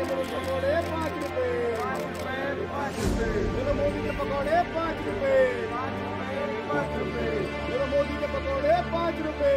पकौड़े 5 रुपए। चलो मोदी के पकौड़े 5 रुपए। चलो मोदी के पकौड़े 5 रुपए।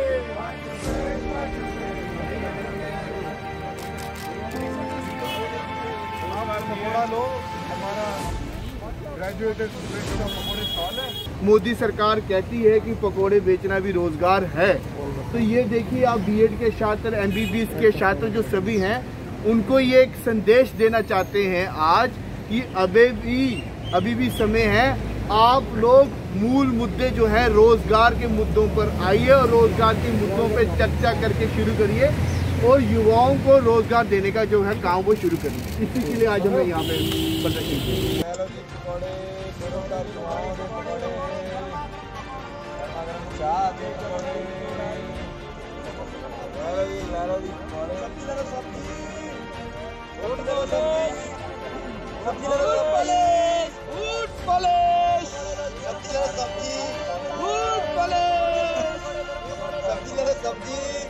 पकौड़ा लो, हमारा ग्रेजुएटेड स्टूडेंट का पकौड़े स्टॉल है। मोदी सरकार कहती है कि पकौड़े बेचना भी रोजगार है, तो ये देखिए आप बीएड के छात्र, एमबीबीएस के छात्र जो सभी हैं, उनको ये एक संदेश देना चाहते हैं आज कि अभी भी समय है। आप लोग मूल मुद्दे जो है रोजगार के मुद्दों पर आइए और रोजगार के मुद्दों पर चर्चा करके शुरू करिए और युवाओं को रोजगार देने का जो है काम वो शुरू करिए। इसी के लिए आज हमें यहाँ पे प्रदर्शन किया।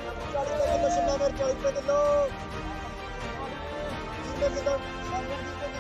सब्जी